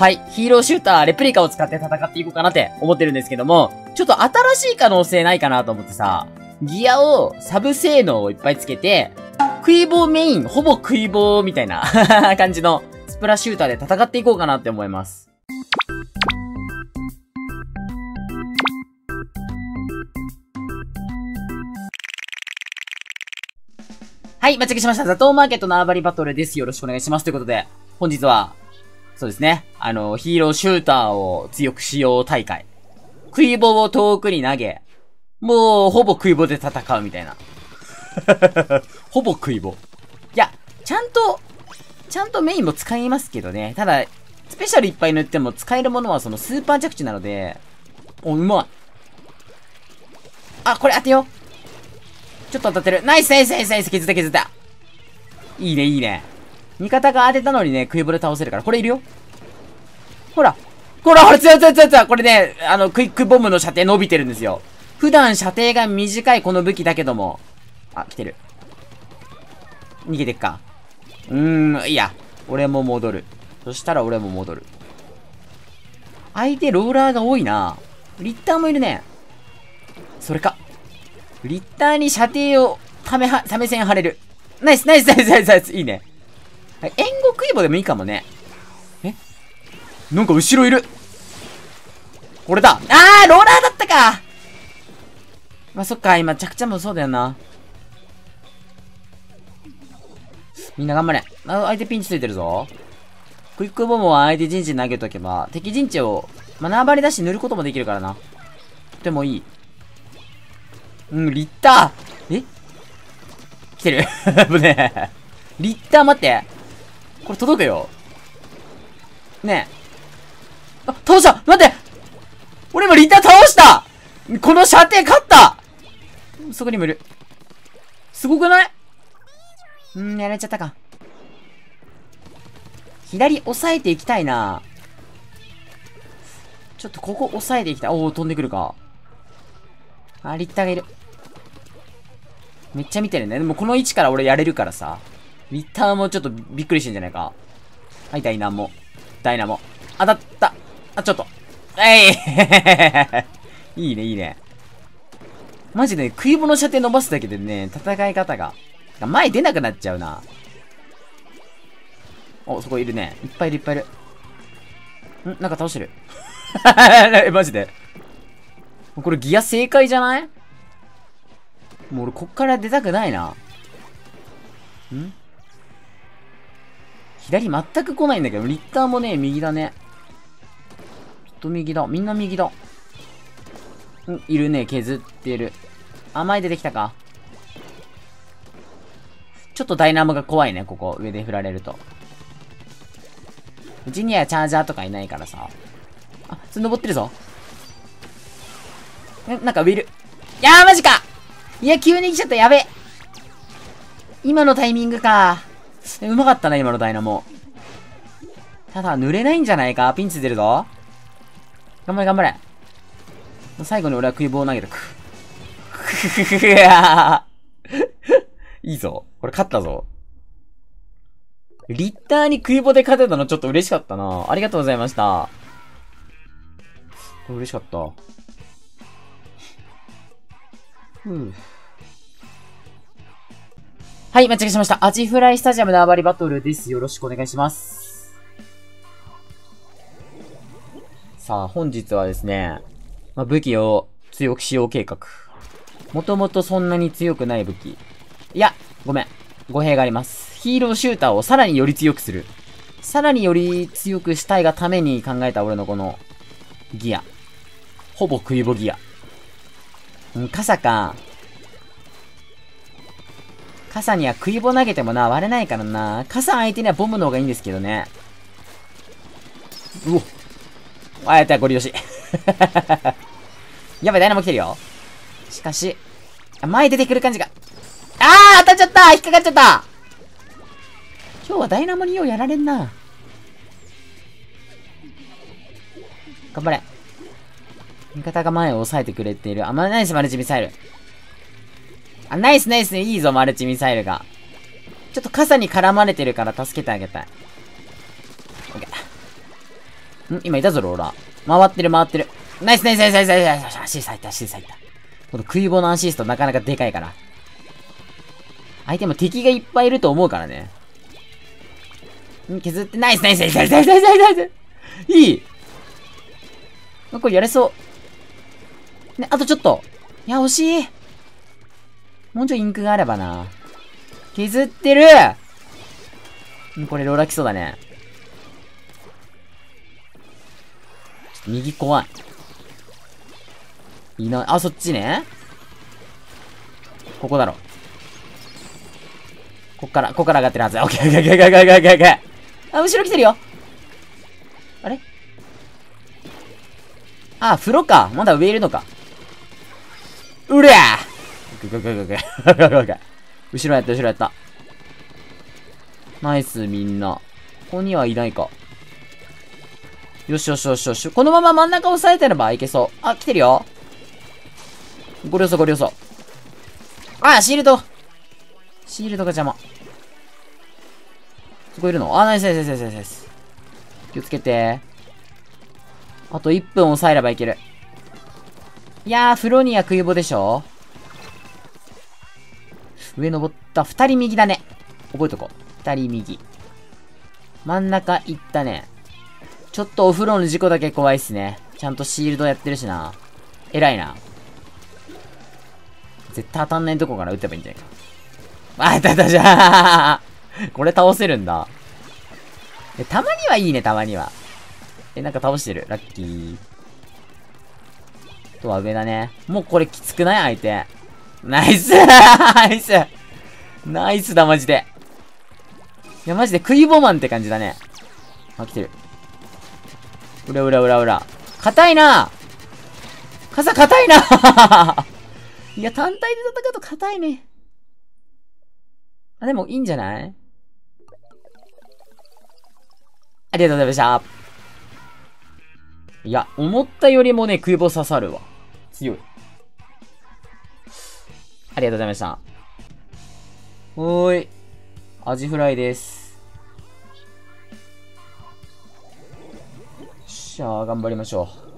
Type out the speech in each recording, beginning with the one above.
はい、ヒーローシューター、レプリカを使って戦っていこうかなって思ってるんですけども、ちょっと新しい可能性ないかなと思ってさ、ギアをサブ性能をいっぱいつけて、クイボーメイン、ほぼクイボーみたいな感じのスプラシューターで戦っていこうかなって思います。はい、待ち受けしました。ザトーマーケット縄張りバトルです。よろしくお願いします。ということで、本日は、そうですね。ヒーローシューターを強くしよう大会。クイボを遠くに投げ、もう、ほぼクイボで戦うみたいな。ほぼクイボ。いや、ちゃんとメインも使いますけどね。ただ、スペシャルいっぱい塗っても使えるものはそのスーパー着地なので、お、うまい。あ、これ当てよう。ちょっと当たってる。ナイスナイスナイスナイス、削った削った。いいねいいね。味方が当てたのにね、クイボで倒せるから。これいるよ。ほら。ほら、強い強い強い強い。これね、クイックボムの射程伸びてるんですよ。普段射程が短いこの武器だけども。あ、来てる。逃げてっか。いや。俺も戻る。そしたら俺も戻る。相手ローラーが多いな。リッターもいるね。それか。リッターに射程をため線張れる。ナイスナイスナイスナイスナイス。いいね。はい、援護クイボでもいいかもね。なんか後ろいる。これだ。ローラーだったか。まあ、そっか、今着地もそうだよな。みんな頑張れ。相手ピンチついてるぞ。クイックボムは相手陣地に投げとけば、敵陣地を、縄張り出し塗ることもできるからな。とてもいい。リッター来てる。危ねえ。リッター待って。これ届くよ。ねえ。あ、倒した待って俺今リッター倒したこの射程勝ったそこにもいる。すごくない？やられちゃったか。左押さえていきたいな。ちょっとここ押さえていきたい。おー、飛んでくるか。あ、リッターがいる。めっちゃ見てるね。でもこの位置から俺やれるからさ。リッターもちょっとびっくりしてんじゃないか。はい、ダイナモ。当たった。あ、ちょっと。いいね、いいね。マジで、クイボの射程伸ばすだけでね、戦い方が。前出なくなっちゃうな。お、そこいるね。いっぱいいるいっぱいいる。なんか倒してる。マジで。これギア正解じゃない？もう俺こっから出たくないな。左全く来ないんだけど、リッターもね、右だね。きっと右だ。みんな右だ。いるね、削ってる。前出てきたか。ちょっとダイナモが怖いね、ここ。上で振られると。うちにはチャージャーとかいないからさ。あ、それ登ってるぞ。なんか上いる。いやー、マジかいや、急に来ちゃった、やべ。今のタイミングか。うまかったな、今のダイナモ。ただ、濡れないんじゃないか。ピンチ出るぞ。頑張れ、頑張れ。最後に俺はクイボを投げとく。いいぞ。これ勝ったぞ。リッターにクイボで勝てたのちょっと嬉しかったな。ありがとうございました。これ嬉しかった。はい、間違えしました。アジフライスタジアム縄張りバトルです。よろしくお願いします。さあ、本日はですね、武器を強くしよう計画。もともとそんなに強くない武器。いや、ごめん。語弊があります。ヒーローシューターをさらにより強くする。さらにより強くしたいがために考えた俺のこの、ギア。ほぼクイボギア。傘か。傘にはクイボ投げてもな、割れないからな。傘相手にはボムの方がいいんですけどね。うお。やった、ゴリ押し。やばい、ダイナモ来てるよ。しかし、前出てくる感じが。当たっちゃった、引っかかっちゃった。今日はダイナモにようやられんな。頑張れ。味方が前を押さえてくれている。ナイスマルチミサイル。ナイスナイス、いいぞ、マルチミサイルが。ちょっと傘に絡まれてるから助けてあげたい。オッケー。 今いたぞ、ローラー。回ってる、回ってる。ナイスナイスナイスナイスナイスナイス。アシス入った、アシス入った。この食い棒のアシストなかなかでかいから。相手も敵がいっぱいいると思うからね。削って、ナイスナイスナイスナイスナイスナイスナイスナイス。いい。これやれそう。ね、あとちょっと。いや、惜しい。もうちょいインクがあればな。削ってる。これローラー来そうだね。ちょっと右怖い。いいな。あ、そっちね。ここだろ。こっから上がってるはず。オッケーオッケーオッケーオッケーオッケーオッケー。あ、後ろ来てるよ。あれあ、風呂か。まだ上いるのか。うりゃー後ろやった、後ろやった。ナイス、みんな。ここにはいないか。よしよしよしよし。このまま真ん中押さえてればいけそう。あ、来てるよ。ご了承ご了承。あ、シールド。シールドが邪魔。そこいるの？あ、ナイスナイスナイスナイスナイス。気をつけて。あと1分抑えればいける。いやー、フロニア食い棒でしょ？上登った。2人右だね。覚えとこう。2人右。真ん中行ったね。ちょっとお風呂の事故だけ怖いっすね。ちゃんとシールドやってるしな。偉いな。絶対当たんないとこから撃てばいいんじゃないか。あ、当たったじゃん。これ倒せるんだ。たまにはいいね、たまには。なんか倒してる。ラッキー。あとは上だね。もうこれきつくない相手。ナイスナイスナイスだ、マジで。いや、マジで食い棒マンって感じだね。あ、来てる。裏裏裏裏。硬いな傘硬いないや、単体で戦うと硬いね。あ、でもいいんじゃない？ありがとうございました。いや、思ったよりもね、食い棒刺さるわ。強い。ありがとうございました。おーい。アジフライです。しゃあ、頑張りましょう。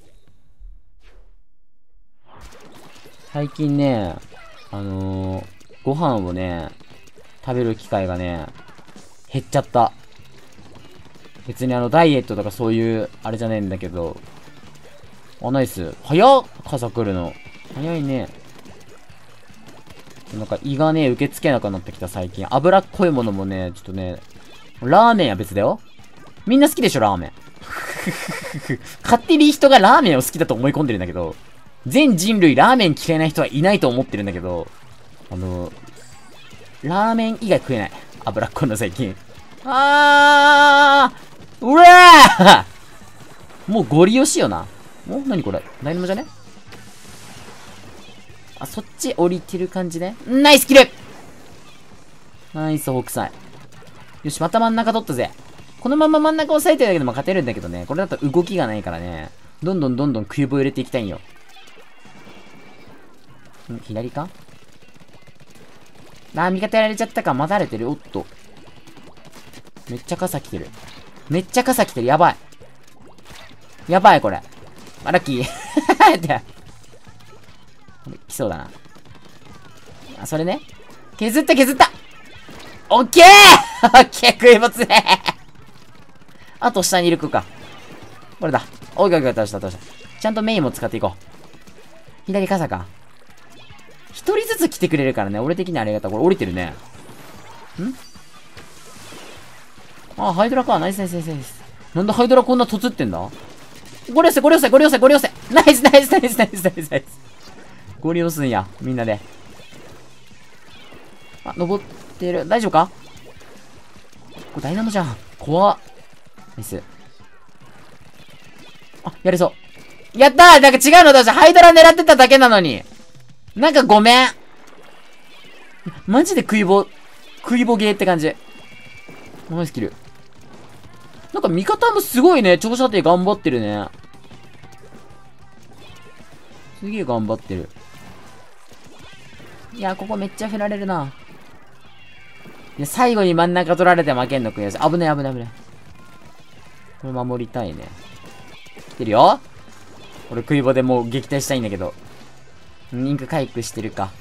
最近ね、ご飯をね、食べる機会がね、減っちゃった。別にダイエットとかそういう、あれじゃねえんだけど。あ、ナイス。早っ傘来るの。早いね。なんか胃がね、受け付けなくなってきた最近。脂っこいものもね、ちょっとね、ラーメンは別だよ。みんな好きでしょ、ラーメン。勝手に人がラーメンを好きだと思い込んでるんだけど、全人類ラーメン嫌いな人はいないと思ってるんだけど、ラーメン以外食えない。脂っこいの最近。うわーもうゴリ押しよな。何これダイナモじゃね？あ、そっち降りてる感じね。ナイスキル！ナイス北斎。よし、また真ん中取ったぜ。このまま真ん中押さえてるだけでも勝てるんだけどね。これだと動きがないからね。どんどんどんどんクユーブを入れていきたいんよ。左か？味方やられちゃったか。待たれてる。おっと。めっちゃ傘来てる。めっちゃ傘来てる。やばい。やばい、これ。あ、ラッキー。って。来そうだな。あ、それね。削った削ったオッケーオッケー食い物ねあと下にいる子か。これだ。オッケーオッケー、倒した倒した。ちゃんとメインも使っていこう。左傘か。一人ずつ来てくれるからね。俺的にありがたい。これ降りてるね。あ、ハイドラか。ナイスナイスナイスナイス。なんでハイドラこんなとつってんだ？ゴリ押せゴリ押せゴリ押せゴリ押せナイスナイスナイスナイスナイスナイス。ゴリ押すんや。みんなで。あ、登ってる。大丈夫か？これダイナモじゃん。怖っ。ナイス。あ、やれそう。やったー！なんか違うの出した。ハイドラ狙ってただけなのに。なんかごめん。マジで食い棒ゲーって感じ。ナイスキル。なんか味方もすごいね。長射程頑張ってるね。すげえ頑張ってる。いや、ここめっちゃ振られるな。いや、最後に真ん中取られて負けんの悔しい。危ない危ない危ない。 これ守りたいね。来てるよ。俺クイボでもう撃退したいんだけど。インク回復してるか。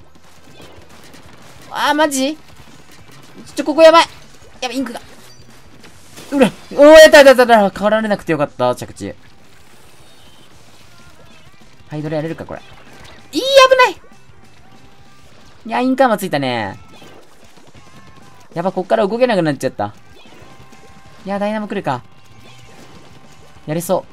マジここやばい。やばい、インクが。うら、やったやったやった。変わられなくてよかった、着地。ハイドラやれるか、これ。危ない。いや、インカーマついたね。やば、こっから動けなくなっちゃった。いや、ダイナモ来るか。やれそう。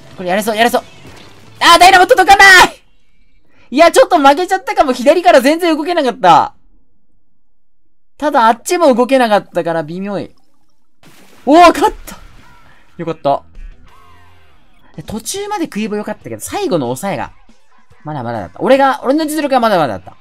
これやれそう、やれそう。ダイナモ届かない。いや、ちょっと負けちゃったかも。左から全然動けなかった。ただ、あっちも動けなかったから微妙い。勝った。よかった。途中までクイボよかったけど、最後の抑えが、まだまだだった。俺の実力はまだまだだった。